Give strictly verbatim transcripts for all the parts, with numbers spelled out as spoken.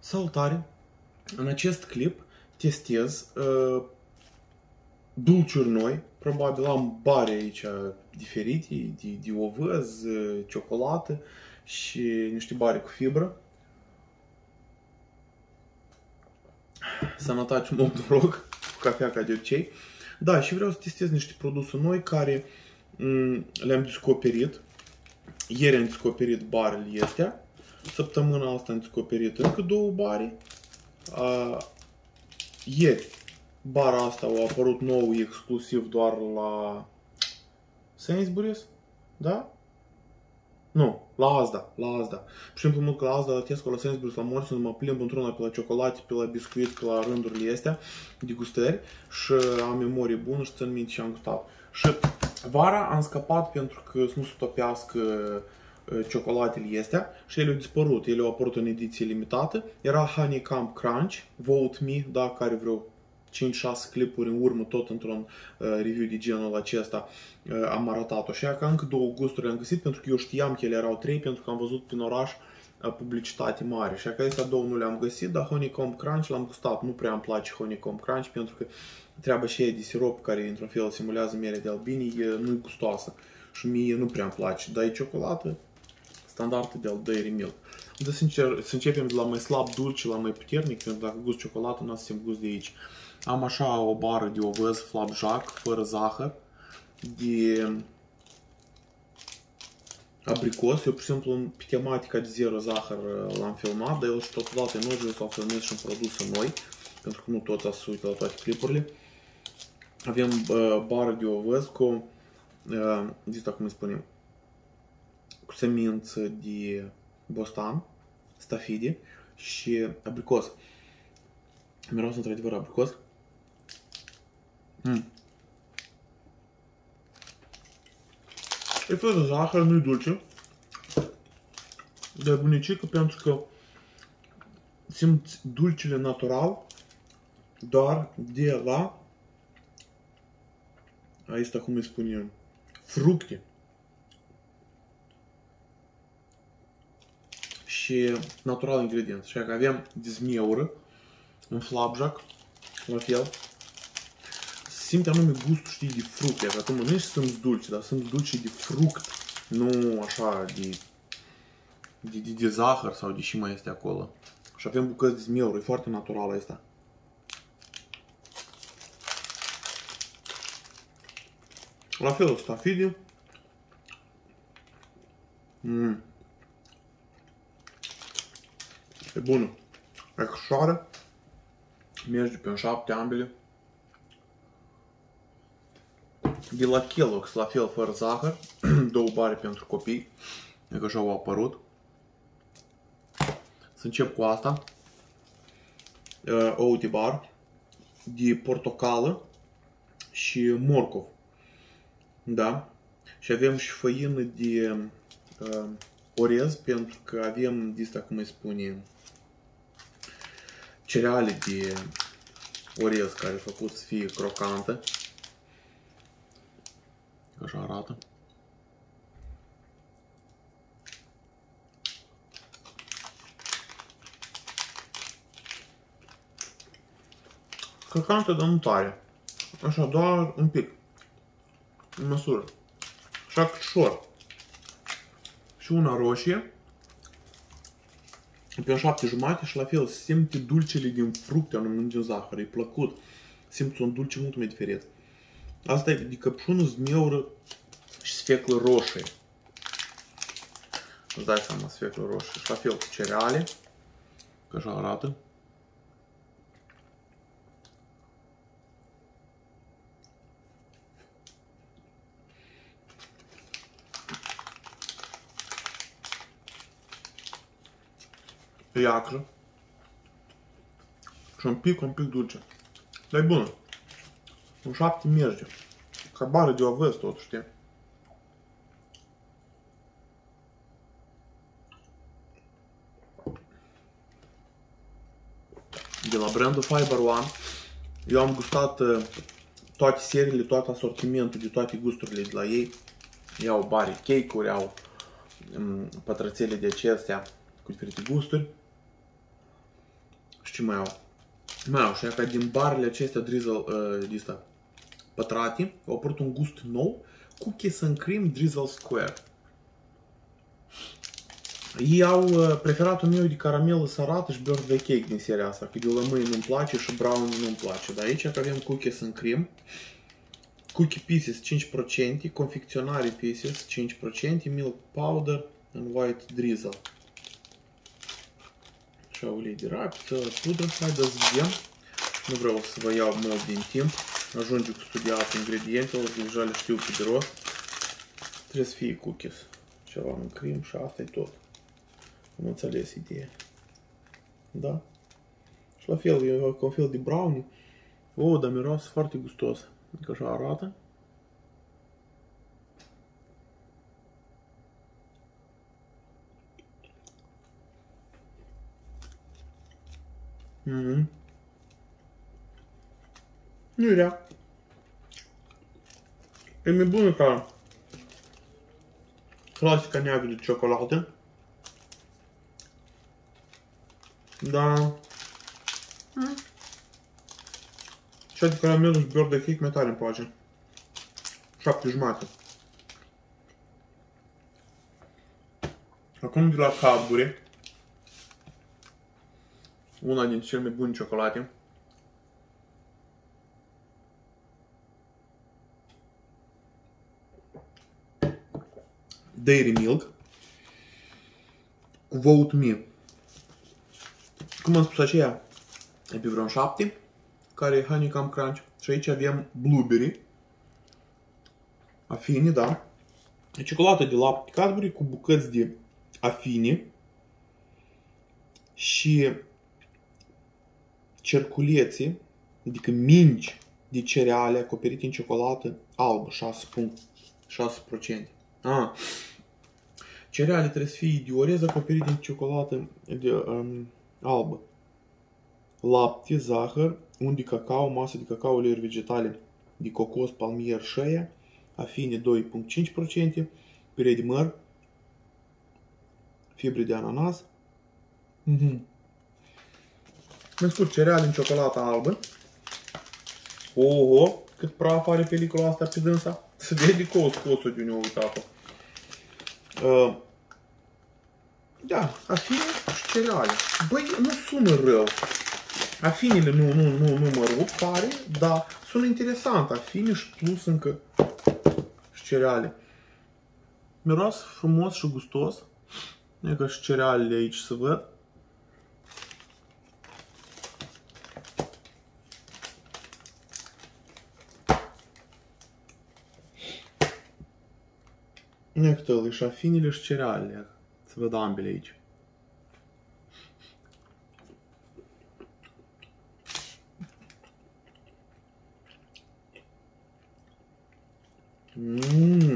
Salutare! În acest clip testez uh, dulciuri noi. Probabil am bare aici diferite, de, de ovăz, ciocolată și niște bare cu fibră. Sănătate și mult noroc, cu cafea ca de obicei. Da, și vreau să testez niște produse noi care le-am descoperit. Ieri am descoperit barele astea. Săptămâna asta am descoperit încă două bare. Uh, ieri bara asta a apărut nou exclusiv doar la Sainsbury's, da? Nu, la Asda, la Asda. Pur și simplu mult că la Asda, la Tesco, la Sainsbury's, la Morrison mă plimb într-una pe la ciocolate, pe la biscuiți, pe la rândurile astea de gustări și am memorie bună și țin minte și am gustat. Și vara am scăpat pentru că să nu se topească ciocolatele astea și ele au dispărut, ele au apărut în ediție limitată. Era Honeycomb Crunch, Vote Me, da, care vreo cinci șase clipuri în urmă, tot într-un uh, review de genul acesta uh, am arătat-o. Și că încă două gusturi le-am găsit, pentru că eu știam că ele erau trei, pentru că am văzut prin oraș uh, publicitate mare. Și că astea două nu le-am găsit, dar Honeycomb Crunch l-am gustat. Nu prea îmi place Honeycomb Crunch, pentru că treaba și e de sirop, care într-un fel simulează mere de albini, nu-i gustoasă. Și mie nu prea îmi place. Dar e ciocolată standardă de al Dairy Milk. Dar sincer, să începem de la mai slab dulce la mai puternic, pentru că dacă gust ciocolată, nu o să simt gust de aici. Am așa o bară de ovăz flapjack, fără zahăr, de abricos. Eu, pur și simplu, pe tematica de zero zahăr l-am filmat, dar el și totodată în orice s-au filmat și în produse noi, pentru că nu toți ați uitat la toate clipurile. Avem uh, bară de ovăz cu, uh, de asta cum îi spunem, cu semință de bostan, stafide și abricos. Miros într-adevăr abricos. Mm. E fără zahăr, nu-i dulce. Dar e bunicică pentru că simți dulcele natural doar de la, aici cum îi spunem, fructe. Și natural ingredienți. Și că avem dezmeură, un flapjack, la fel. Simte anume gustul, știi, de fructe. Că tu mănânci și sunt dulce, dar sunt dulce de fruct, nu așa de, de, de, de zahăr sau de și mai este acolo. Și avem bucăți de zmeură, e foarte natural asta. La fel, stafide. Mm. E bună. E ușoară. Merge pe un șapte ambele. De la Kellogg's, la fel, fără zahăr. Două bare pentru copii. E că așa au apărut. Să încep cu asta. Uh, Oat bar. De portocală și morcov. Da. Și avem și făină de uh, orez, pentru că avem de asta, cum îi spune, cereale de orez care e făcut să fie crocantă. Așa arată. Crocantă, dar nu tare. Așa, doar un pic. În măsură. Așa ușor. Și una roșie. Pe șapte jumate și la fel simte dulcele din fructe, anume din zahăr, e plăcut. Simți un dulce mult mai diferit. Asta e de căpșună, zmeură și sfeclă roșie. Îți dai seama, sfeclă roșie. Și la fel cu cereale, că așa arată. E acră. Și un pic, un pic dulce. Dar e bună. Un șapte merge. Ca bară de ovăz tot, știi? De la brandul Fiber One, eu am gustat uh, toate seriile, tot asortimentul de toate gusturile de la ei. Iau bare cake-uri, au um, pătrățele de acestea cu diferite gusturi. Ce mai au? Mai au și ca din barele acestea drizzle, uh, dista, pătrate, au apărut un gust nou, cookies and cream drizzle square. Ei au uh, preferatul meu de caramelă sărată și birthday cake din seria asta, că de lămâie nu-mi place și brownie nu-mi place. Dar aici avem cookies and cream, cookie pieces cinci la sută, confecționare pieces cinci la sută, milk powder and white drizzle. Așa, ulei de rapiță, pudră, haideți să vedem. Nu vreau să vă iau mult din timp. Ajunge cu studiat ingredientele, deja le știu pe de rost. Trebuie să fie cookies. Ceva în cream și asta e tot. Am înțeles ideea. Da? Și la fel, e ca un fel de brownie. O, dar miroase foarte gustos. Adică așa arată. Mm-hmm. Nu e rea. E mai bună ca clasica neagră de ciocolată. Da. Mm. Cea de caramelă și birthday cake mai tare îmi place. șapte jumate. Acum de la Cadbury. Una dintre cele mai bune ciocolate. Dairy Milk cu Vote Me. Cum am spus, aceea e pe vreo șapte, care e Honeycomb Crunch. Și aici avem Blueberry, afine, da. E ciocolată de lapte Cadbury cu bucăți de afine și cerculețe, adică mingi de cereale acoperite în ciocolată albă, șase virgulă șase la sută. Ah. Cereale trebuie să fie de orez acoperite în ciocolată de, um, albă. Lapte, zahăr, unt de cacao, masă de cacao, uleiuri vegetale de cocos, palmier, shea, afine doi virgulă cinci la sută, pire de măr, fibre de ananas. Mm-hmm. În scurt, cereale în ciocolată albă. Oho, cât praf are pelicula asta pe dânsa. Se vede cos, cosul de unde a uitat-o. Uh, da, afine și cereale. Băi, nu sună rău. Afinele nu, nu, nu, nu mă rup tare, dar sună interesant. Afine și plus încă și cereale. Miroase frumos și gustos. E ca și cerealele aici să văd. Iată, și afinele și cerealele. Să văd ambele aici. Mmm.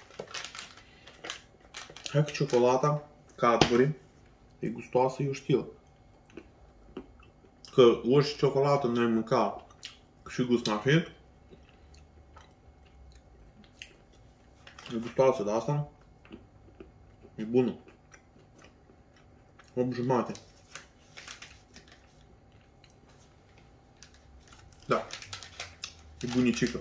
Hai că ciocolata Cadbury e gustoasă, eu știu. Că orice ciocolată noi mânca și gust n-a fi. E gustoasă, de asta e bună. opt jumate. Da. E bunicică.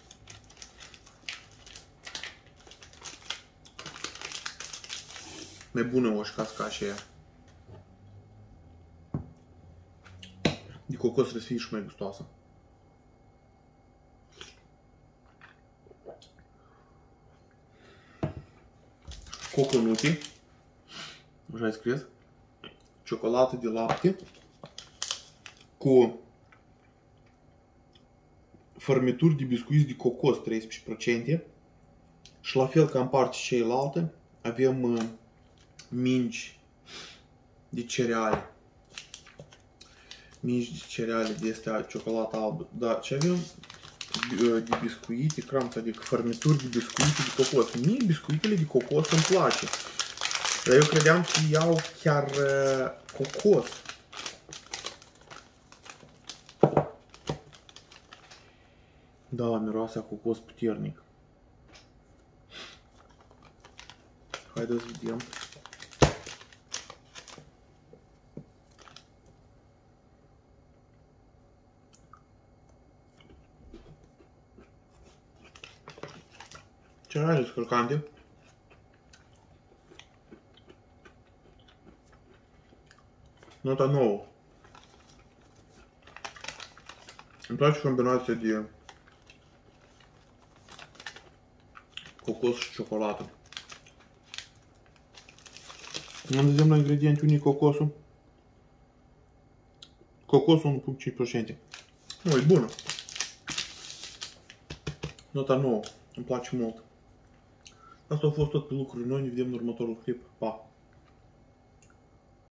Mai bună o șcasca și ea. De cocos trebuie să fie și mai gustoasă. Coconuti. Așa ai scris. Ciocolată de lapte. Cu fărmituri de biscuiți de cocos treisprezece la sută. Și la fel ca în partea cealaltă avem uh, mingi de cereale. Mingi de cereale de astea, ciocolată albă. Da, ce avem? De biscuite, cramță, adică fărmituri de biscuite de cocos. Mie biscuitele de cocos îmi place. Dar eu credeam că iau chiar uh, cocos. Da, miroase a cocos puternic. Haideți să vedem. Cereale scărcante. Nota nouă. Îmi place combinația de cocos și ciocolată. Analizăm la ingrediente unii cocosul. Cocosul unu virgulă cinci la sută. Nu, e bună. Nota nouă. Îmi place mult. Asta au fost tot pe lucruri noi. Ne vedem în următorul clip. Pa!